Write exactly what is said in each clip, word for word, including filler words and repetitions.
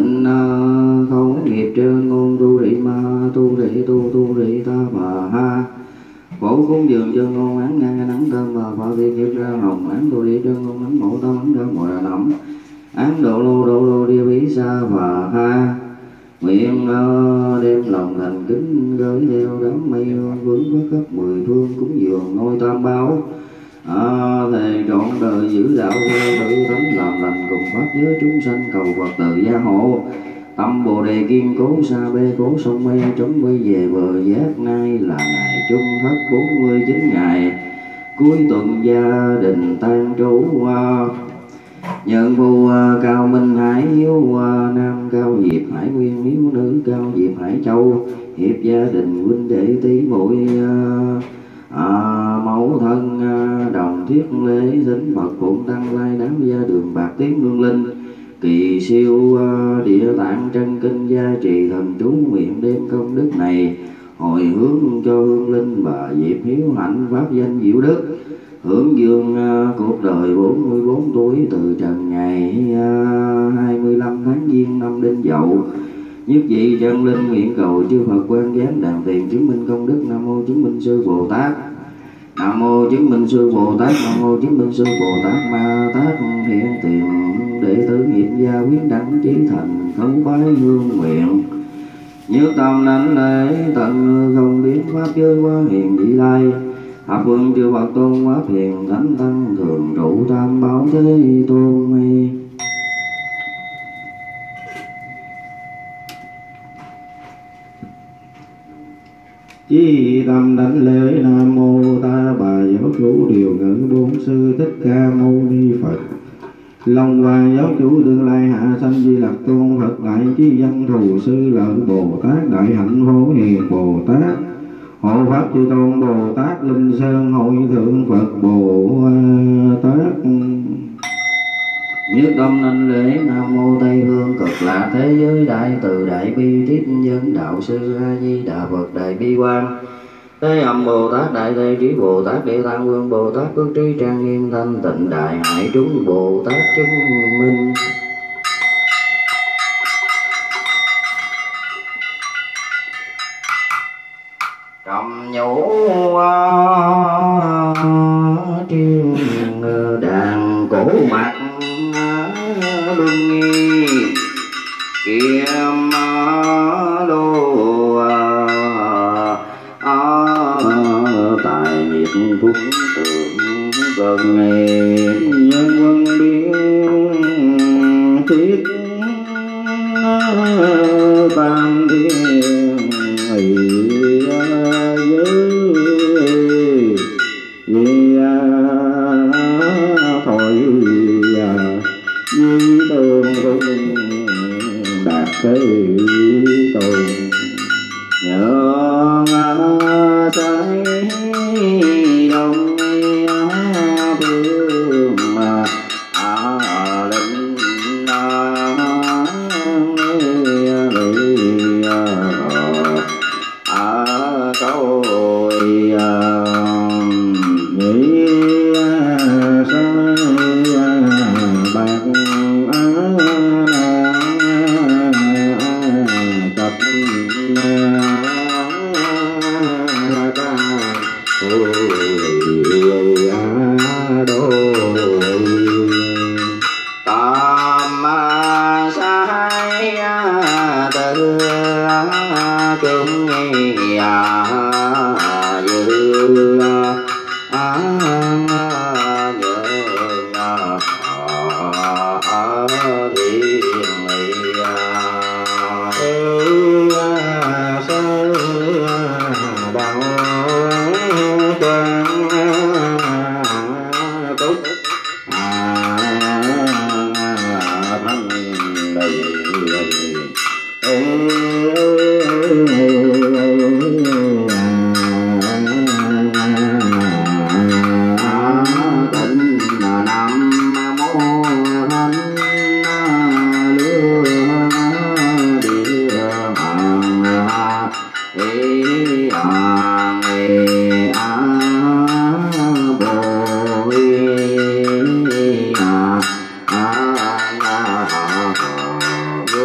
tịnh khẩu nghiệp trơn ngôn tu rị ma tu rị tu tu rị ta bà ha. Phổ cúng dường chân ngôn án ngang nắng thơm và phá vi kiếp ra hồng án tu đi chân ngôn nắng mẫu tâm ấn ra mùa nấm án độ lô độ lô đi bí xa và ha. Nguyện uh, đem lòng thành kính gửi theo đám mây vướng với cấp mười phương cúng dường ngôi tam bảo. À, thề trọn đời giữ đạo theo tự tánh làm lành cùng pháp giới chúng sanh cầu Phật từ gia hộ. Tâm Bồ Đề kiên cố xa bê cố sông mây chống quay về bờ giác. Nay là ngày Trung Thất bốn mươi chín ngày cuối tuần gia đình tan trú. Nhân phu Cao Minh Hải Hiếu Nam Cao Diệp Hải Nguyên Hiếu Nữ Cao Diệp Hải Châu hiệp gia đình huynh đệ tí muội à, mẫu thân đồng thiết lễ thính Phật phụng tăng lai đám gia đường bạc tiếng hương linh kỳ siêu địa tạng chân kinh gia trì thần chú nguyện đêm công đức này hồi hướng cho hương linh bà Diệp Hiếu hạnh pháp danh diệu đức hưởng dương uh, cuộc đời bốn mươi bốn tuổi từ trần ngày uh, hai mươi lăm tháng Giêng năm Đinh Dậu. Nhất vị chân linh nguyện cầu chư Phật quan giám đàn tiền chứng minh công đức. Nam mô chứng minh sư Bồ Tát. Nam mô chứng minh sư Bồ Tát. Nam mô chứng minh sư Bồ Tát Ma Tát hiện tiền đệ tử nghiệp gia quyết đẳng chí thành khấu bái hương nguyện. Nhất tâm đánh lễ tận không biến pháp giới quá hiền vị lai. Thập phương chư Phật tôn pháp hiền thánh tăng thường trụ tam bảo thế tôn mi. Chí tâm đánh lễ Nam mô Ta Bà giáo chủ điều ngữ bốn sư Thích Ca Mâu Ni Phật. Long Hoa giáo chủ tương lai hạ sanh Di Lặc tôn Phật đại chí văn thù sư lợi Bồ Tát đại hạnh phổ hiền Bồ Tát. Hộ pháp chư tôn Bồ Tát Linh Sơn hội thượng Phật Bồ Tát. Nhất tâm nên lễ Nam mô Tây Phương cực lạc thế giới đại từ đại bi tiếp nhân đạo sư A Di Đà Phật đại bi quan. Thế âm Bồ Tát đại thế trí Bồ Tát địa tạng vương Bồ Tát phước trí trang nghiêm thanh tịnh đại hải chúng Bồ Tát chứng minh. Trầm nhũ triền đàn cổ mặt bưng nghi kiếm lô tài nhiệt phúc tượng gần ngày nhân quân biến thiết tam thiên thôi di tương đạt thế tồn nhớ trái đông phương à linh à câu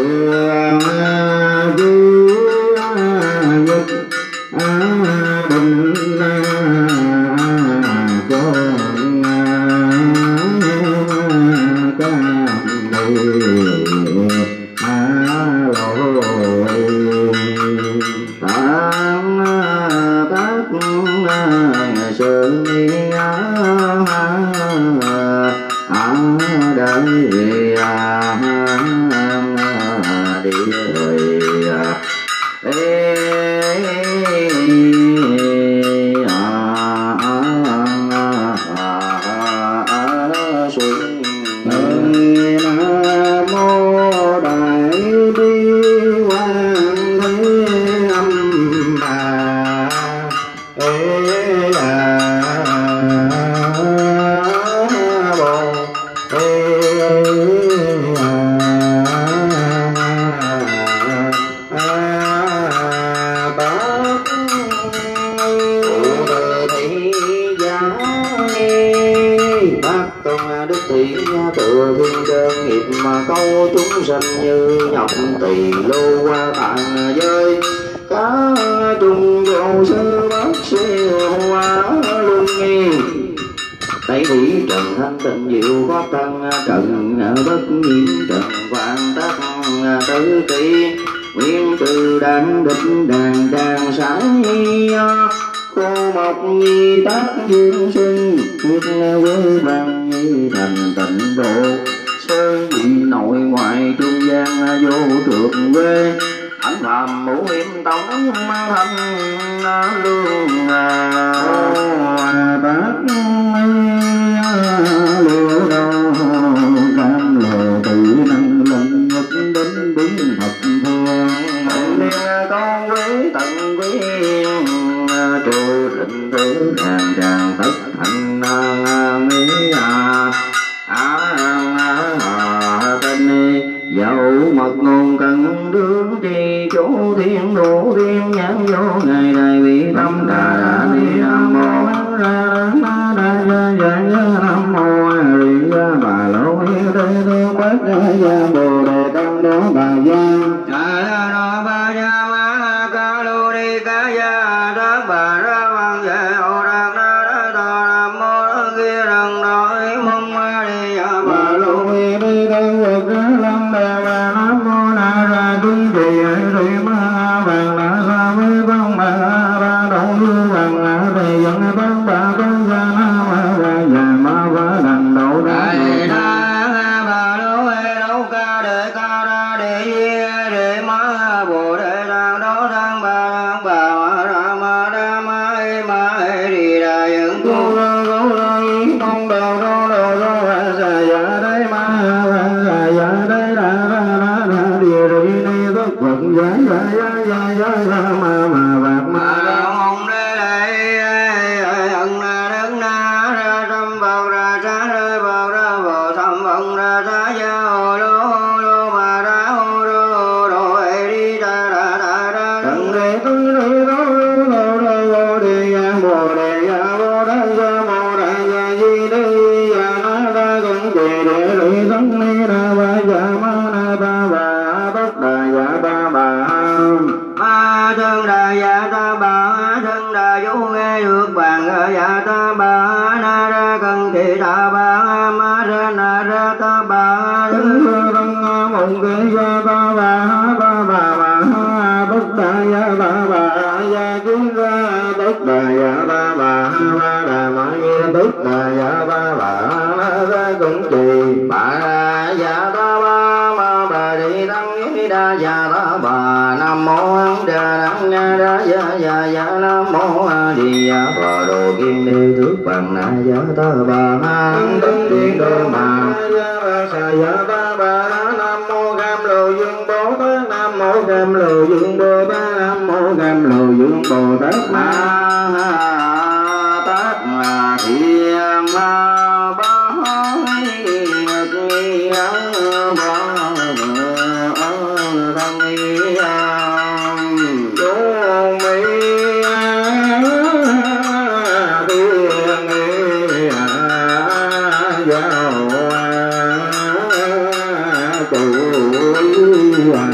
Hãy subscribe cho kênh Ghiền Mì Gõ để không bỏ lỡ những video hấp dẫn.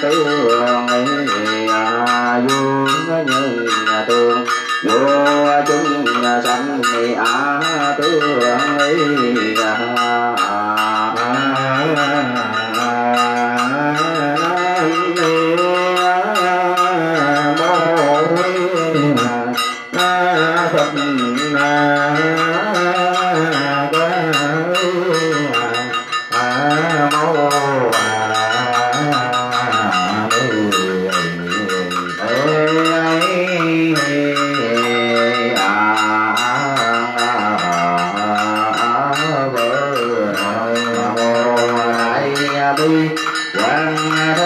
tứ vương như tường vua chúng sanh á tướng quan